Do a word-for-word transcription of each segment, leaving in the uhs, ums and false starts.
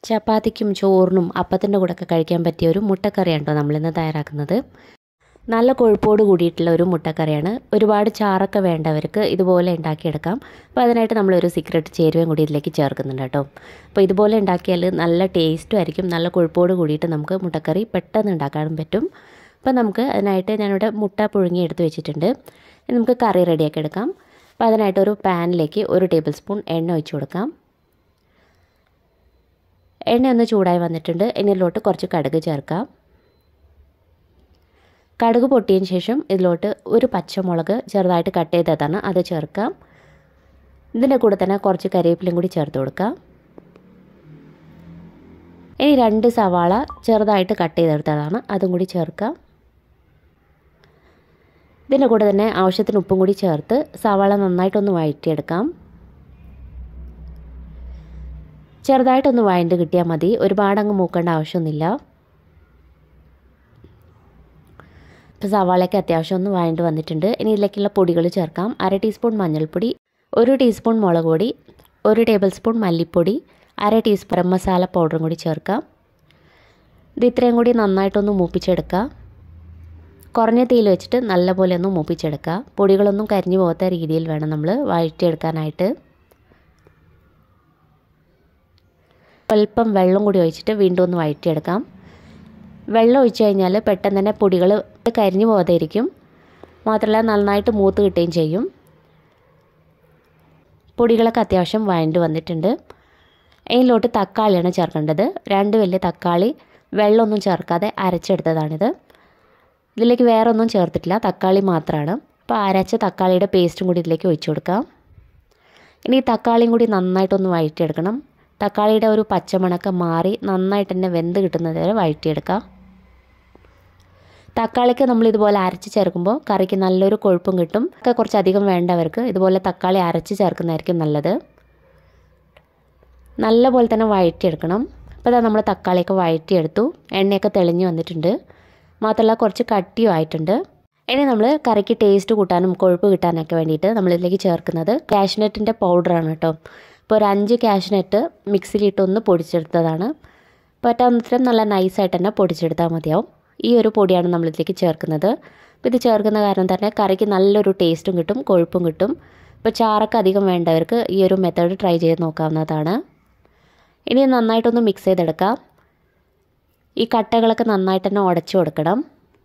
ചപ്പാത്തിക്കും ചോറിനും അപ്പത്തിൻ്റെ കൂടെയൊക്കെ കഴിക്കാൻ പറ്റിയ ഒരു മുട്ടക്കറിയാണ് കേട്ടോ നമ്മളിന്ന് തയ്യാറാക്കുന്നത്. നല്ല കൊഴുപ്പോട് കൂടിയിട്ടുള്ള ഒരു മുട്ടക്കറിയാണ്. ഒരുപാട് ചാറൊക്കെ വേണ്ടവർക്ക് ഇതുപോലെ ഉണ്ടാക്കിയെടുക്കാം. അപ്പോൾ അതിനായിട്ട് നമ്മളൊരു സീക്രട്ട് ചേരുവയും കൂടി ഇതിലേക്ക് ചേർക്കുന്നുണ്ട് കേട്ടോ. അപ്പോൾ ഇതുപോലെ ഉണ്ടാക്കിയാൽ നല്ല ടേസ്റ്റും ആയിരിക്കും. നല്ല കൊഴുപ്പോട് കൂടിയിട്ട് നമുക്ക് മുട്ടക്കറി പെട്ടെന്ന് ഉണ്ടാക്കാനും പറ്റും. അപ്പോൾ നമുക്ക് അതിനായിട്ട് ഞാനിവിടെ മുട്ട പുഴുങ്ങി എടുത്ത് വെച്ചിട്ടുണ്ട്. നമുക്ക് കറി റെഡിയാക്കി എടുക്കാം. അപ്പോൾ അതിനായിട്ട് ഒരു പാനിലേക്ക് ഒരു ടേബിൾ സ്പൂൺ എണ്ണ ഒഴിച്ച് കൊടുക്കാം. എണ്ണ ഒന്ന് ചൂടായി വന്നിട്ടുണ്ട്. ഇതിലോട്ട് കുറച്ച് കടുക് ചേർക്കാം. കടുക് പൊട്ടിയതിന് ശേഷം ഇതിലോട്ട് ഒരു പച്ചമുളക് ചെറുതായിട്ട് കട്ട് ചെയ്തതാണ്, അത് ചേർക്കാം. ഇതിൻ്റെ കൂടെ തന്നെ കുറച്ച് കരിവേപ്പിലയും കൂടി ചേർത്ത് കൊടുക്കാം. ഇനി രണ്ട് സവാള ചെറുതായിട്ട് കട്ട് ചെയ്തെടുത്തതാണ്, അതും കൂടി ചേർക്കാം. ഇതിൻ്റെ കൂടെ തന്നെ ആവശ്യത്തിന് ഉപ്പും കൂടി ചേർത്ത് സവാള നന്നായിട്ടൊന്ന് വഴറ്റിയെടുക്കാം. ചെറുതായിട്ടൊന്ന് വഴണ്ട് കിട്ടിയാൽ മതി, ഒരുപാട് അങ്ങ് മൂക്കേണ്ട ആവശ്യമൊന്നുമില്ല. ഇപ്പോൾ സവാളയൊക്കെ അത്യാവശ്യം ഒന്ന് വഴണ്ട് വന്നിട്ടുണ്ട്. ഇനി ഇതിലേക്കുള്ള പൊടികൾ ചേർക്കാം. അര ടീസ്പൂൺ മഞ്ഞൾപ്പൊടി, ഒരു ടീസ്പൂൺ മുളക് പൊടി, ഒരു ടേബിൾ സ്പൂൺ മല്ലിപ്പൊടി, അര ടീസ്പൂൺ ഗരം മസാല പൗഡറും കൂടി ചേർക്കാം. ഇത് ഇത്രയും കൂടി നന്നായിട്ടൊന്ന് മൂപ്പിച്ചെടുക്കുക. കുറഞ്ഞ തീയിൽ വെച്ചിട്ട് നല്ലപോലെ ഒന്ന് മൂപ്പിച്ചെടുക്കുക. പൊടികളൊന്നും കരിഞ്ഞു പോകാത്ത രീതിയിൽ വേണം നമ്മൾ വഴറ്റിയെടുക്കാനായിട്ട്. അല്പം വെള്ളം കൂടി ഒഴിച്ചിട്ട് വീണ്ടും ഒന്ന് വഴറ്റിയെടുക്കാം. വെള്ളം ഒഴിച്ച് കഴിഞ്ഞാൽ പെട്ടെന്ന് തന്നെ പൊടികൾ കരിഞ്ഞു പോകാതെ ഇരിക്കും. മാത്രമല്ല നന്നായിട്ട് മൂത്ത് കിട്ടുകയും ചെയ്യും. പൊടികളൊക്കെ അത്യാവശ്യം വഴണ്ട് വന്നിട്ടുണ്ട്. അതിലോട്ട് തക്കാളിയാണ് ചേർക്കേണ്ടത്. രണ്ട് വലിയ തക്കാളി വെള്ളമൊന്നും ചേർക്കാതെ അരച്ചെടുത്തതാണിത്. ഇതിലേക്ക് വേറെ ഒന്നും ചേർത്തിട്ടില്ല, തക്കാളി മാത്രമാണ്. അപ്പോൾ അരച്ച തക്കാളിയുടെ പേസ്റ്റും കൂടി ഇതിലേക്ക് ഒഴിച്ചു കൊടുക്കാം. ഇനി തക്കാളിയും കൂടി നന്നായിട്ടൊന്ന് വഴറ്റിയെടുക്കണം. തക്കാളിയുടെ ഒരു പച്ചമണക്ക മാറി നന്നായിട്ട് തന്നെ വെന്ത് കിട്ടുന്നത് വരെ വഴറ്റിയെടുക്കാം. തക്കാളിക്ക് നമ്മൾ ഇതുപോലെ അരച്ച് ചേർക്കുമ്പോൾ കറിക്ക് നല്ലൊരു കൊഴുപ്പും കിട്ടും. ഒക്കെ കുറച്ചധികം വേണ്ടവർക്ക് ഇതുപോലെ തക്കാളി അരച്ച് ചേർക്കുന്നതായിരിക്കും നല്ലത്. നല്ലപോലെ തന്നെ വഴറ്റിയെടുക്കണം. അപ്പോൾ ഇതാ നമ്മൾ തക്കാളിയൊക്കെ വഴറ്റിയെടുത്തു. എണ്ണയൊക്കെ തെളിഞ്ഞ് വന്നിട്ടുണ്ട്. മാത്രമല്ല കുറച്ച് കട്ടിയും ആയിട്ടുണ്ട്. ഇനി നമ്മൾ കറിക്ക് ടേസ്റ്റ് കൂട്ടാനും കൊഴുപ്പ് കിട്ടാനൊക്കെ വേണ്ടിയിട്ട് നമ്മളിതിലേക്ക് ചേർക്കുന്നത് കാഷ്നട്ടിൻ്റെ പൗഡറാണ് കേട്ടോ. ഇപ്പോൾ ഒരു അഞ്ച് കാഷ്നട്ട് മിക്സിയിലിട്ടൊന്ന് പൊടിച്ചെടുത്തതാണ്. പറ്റാവുന്നത്ര നല്ല നൈസായിട്ട് തന്നെ പൊടിച്ചെടുത്താൽ മതിയാവും. ഈ ഒരു പൊടിയാണ് നമ്മളിതിലേക്ക് ചേർക്കുന്നത്. അപ്പോൾ ഇത് ചേർക്കുന്ന കാരണം തന്നെ കറിക്ക് നല്ലൊരു ടേസ്റ്റും കിട്ടും, കൊഴുപ്പും കിട്ടും. ഇപ്പോൾ ചാറൊക്കെ അധികം വേണ്ടവർക്ക് ഈ ഒരു മെത്തേഡ് ട്രൈ ചെയ്ത് നോക്കാവുന്നതാണ്. ഇനി നന്നായിട്ടൊന്ന് മിക്സ് ചെയ്തെടുക്കാം. ഈ കട്ടകളൊക്കെ നന്നായിട്ട് തന്നെ ഉടച്ചു കൊടുക്കണം.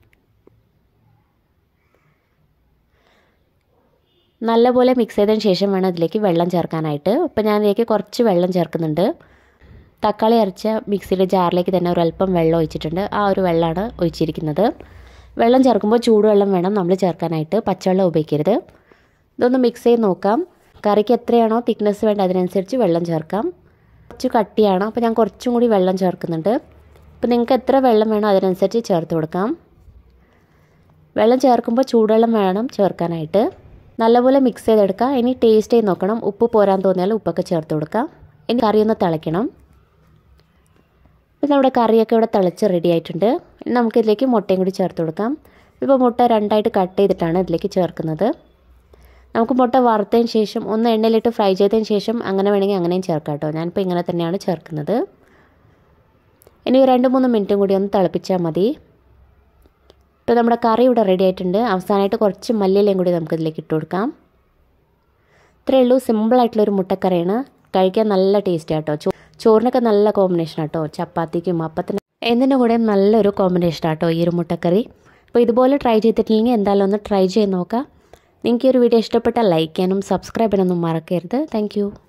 നല്ലപോലെ മിക്സ് ചെയ്തതിന് ശേഷം വേണം ഇതിലേക്ക് വെള്ളം ചേർക്കാനായിട്ട്. അപ്പോൾ ഞാൻ ഇതിലേക്ക് കുറച്ച് വെള്ളം ചേർക്കുന്നുണ്ട്. തക്കാളി അരച്ച മിക്സിയുടെ ജാറിലേക്ക് തന്നെ ഒരല്പം വെള്ളം ഒഴിച്ചിട്ടുണ്ട്. ആ ഒരു വെള്ളമാണ് ഒഴിച്ചിരിക്കുന്നത്. വെള്ളം ചേർക്കുമ്പോൾ ചൂടുവെള്ളം വേണം നമ്മൾ ചേർക്കാനായിട്ട്, പച്ചവെള്ളം ഉപയോഗിക്കരുത്. ഇതൊന്ന് മിക്സ് ചെയ്ത് നോക്കാം. കറിക്ക് എത്രയാണോ തിക്നെസ് വേണ്ട അതിനനുസരിച്ച് വെള്ളം ചേർക്കാം. കുറച്ച് കട്ടിയാണ്, അപ്പോൾ ഞാൻ കുറച്ചും കൂടി വെള്ളം ചേർക്കുന്നുണ്ട്. അപ്പോൾ നിങ്ങൾക്ക് എത്ര വെള്ളം വേണോ അതിനനുസരിച്ച് ചേർത്ത് കൊടുക്കാം. വെള്ളം ചേർക്കുമ്പോൾ ചൂടുവെള്ളം വേണം ചേർക്കാനായിട്ട്. നല്ലപോലെ മിക്സ് ചെയ്തെടുക്കുക. ഇനി ടേസ്റ്റ് ചെയ്ത് നോക്കണം. ഉപ്പ് പോരാൻ തോന്നിയാൽ ഉപ്പൊക്കെ ചേർത്ത് കൊടുക്കാം. ഇനി കറിയൊന്ന് തിളയ്ക്കണം. ഇപ്പോൾ നമ്മുടെ കറിയൊക്കെ ഇവിടെ തിളച്ച് റെഡി ആയിട്ടുണ്ട്. ഇനി നമുക്കിതിലേക്ക് മുട്ടയും കൂടി ചേർത്ത് കൊടുക്കാം. ഇപ്പോൾ മുട്ട രണ്ടായിട്ട് കട്ട് ചെയ്തിട്ടാണ് ഇതിലേക്ക് ചേർക്കുന്നത്. നമുക്ക് മുട്ട വറുത്തതിന് ശേഷം ഒന്ന് എണ്ണയിലിട്ട് ഫ്രൈ ചെയ്തതിന് ശേഷം അങ്ങനെ വേണമെങ്കിൽ അങ്ങനെയും ചേർക്കാം കേട്ടോ. ഞാനിപ്പോൾ ഇങ്ങനെ തന്നെയാണ് ചേർക്കുന്നത്. ഇനി രണ്ട് മൂന്ന് മിനിറ്റും കൂടി ഒന്ന് തിളപ്പിച്ചാൽ മതി. ഇപ്പോൾ നമ്മുടെ കറി ഇവിടെ റെഡി ആയിട്ടുണ്ട്. അവസാനമായിട്ട് കുറച്ച് മല്ലിയിലയും കൂടി നമുക്ക് ഇതിലേക്ക് ഇട്ട് കൊടുക്കാം. ഇത്രയേ ഉള്ളൂ. സിമ്പിളായിട്ടുള്ളൊരു മുട്ടക്കറിയാണ്. കഴിക്കാൻ നല്ല ടേസ്റ്റ് ആട്ടോ. ചോ ചോറിനൊക്കെ നല്ല കോമ്പിനേഷൻ ആട്ടോ. ചപ്പാത്തിക്കും അപ്പത്തിനും എന്തിൻ്റെ കൂടെ നല്ലൊരു കോമ്പിനേഷൻ ആട്ടോ ഈ ഒരു മുട്ടക്കറി. അപ്പോൾ ഇതുപോലെ ട്രൈ ചെയ്തിട്ടില്ലെങ്കിൽ എന്തായാലും ഒന്ന് ട്രൈ ചെയ്ത് നോക്കാം. നിങ്ങൾക്ക് ഈ ഒരു വീഡിയോ ഇഷ്ടപ്പെട്ടാൽ ലൈക്ക് ചെയ്യാനും സബ്സ്ക്രൈബ് ചെയ്യാനൊന്നും മറക്കരുത്. താങ്ക്